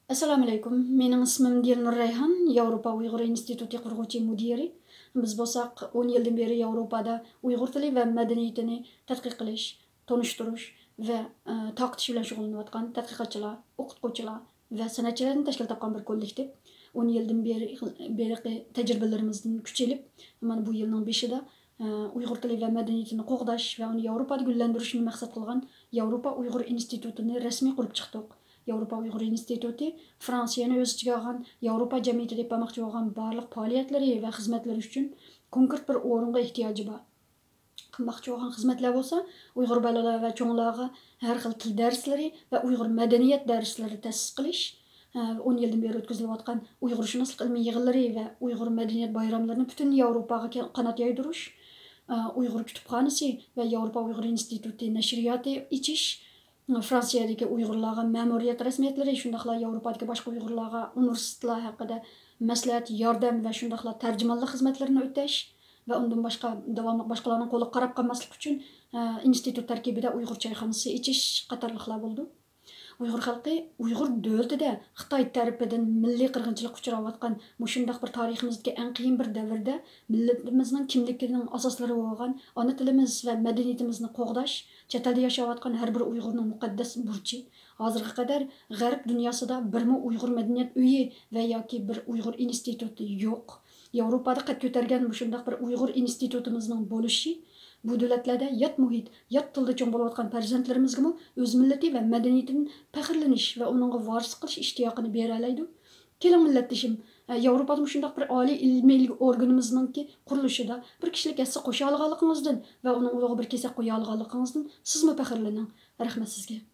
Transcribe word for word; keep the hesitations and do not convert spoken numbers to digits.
Assalomu alaykum. Mening ismim Dilnur Rayhan, Yevropa Uyg'ur instituti qurg'uvchi mudiri. Biz bo'lsak o'n yildan beri Yevropada Uyg'ur tili va madaniyatini tadqiq qilish, tonishtirish va taqtish bilan shug'ullanayotgan tadqiqotchilar, o'qituvchilar va san'atchilarni tashkil topgan bir kollektiv. o'n yildan beri beri tajribalarimizdan kuch olib, mana bu yilning beshida Uyg'ur tili va madaniyatini qo'g'dash va uni Yevropada gullantirishni maqsad qilgan Yevropa Uyg'ur institutini rasmiy qurib chiqdik. Yevropa Uyg'ur instituti Fransiyani o'z ichiga olgan Yevropa jamiyati deb bo'lmoqchi bo'lgan barliq faoliyatlari va xizmatlari uchun konkret bir o'ringa ehtiyoji bor. Qilmoqchi bo'lgan xizmatlar bo'lsa, Uyg'ur bolalar va cho'nglarga har xil til darslari va Uyg'ur madaniyat darslari ta'sis qilish, o'n yildan beri o'tkazilayotgan Uyg'urshunoslik ilmiy yig'inlari va Uyg'ur madaniyat bayramlarini butun Yevropaga qanot yoydirish, Uyg'ur kutubxonasi va Yevropa Uyg'ur instituti nashriyoti ichish, Fransiyadagi Uyg'urlarga ma'muriyat rasmiyatlari, shundaqla Yevropadagi boshqa Uyg'urlarga universitetlar haqida maslahat, yordam va shundaqla tarjimonlik xizmatlarini o'tash va undan boshqa davomli boshqalarning qo'li qarab qolmaslik uchun institut tarkibida Uyg'ur choyxonasi ichish qatorliqlar bo'ldi. Uyg'ur xalqi Uyg'ur davlatida Xitoy tarafidan milliy qirg'inchilik uchrayotgan mushundaq bir tariximizdagi eng qiyin bir davrda millatimizning kimligining asoslari bo'lgan ona tilimiz va madaniyatimizni qo'g'dash, chet elda yashayotgan har bir Uyg'urning muqaddas burchi. Hozirga qadar G'arb dunyosida birmi Uyg'ur madaniyat uyi va yoki bir Uyg'ur instituti yo'q. Yevropada qad ko'targan mushundaq bir Uyg'ur institutimizning bo'lishi bu davlatlarda yot muhit, yot tilda cho'ng bo'layotgan farzandlarimizga o'z millati va madaniyatini faxrlanish va uningga varis qilish ishtiyoqini bera oladi. Keling millatdashim, Yevropada shundoq bir oliy ilmiy organimizning qurilishida bir kishilik hissa qo'sha olganligingizdan va uning ulug'i bir kesak qo'ya olganligingizdan sizmi faxrlaning. Rahmat sizga.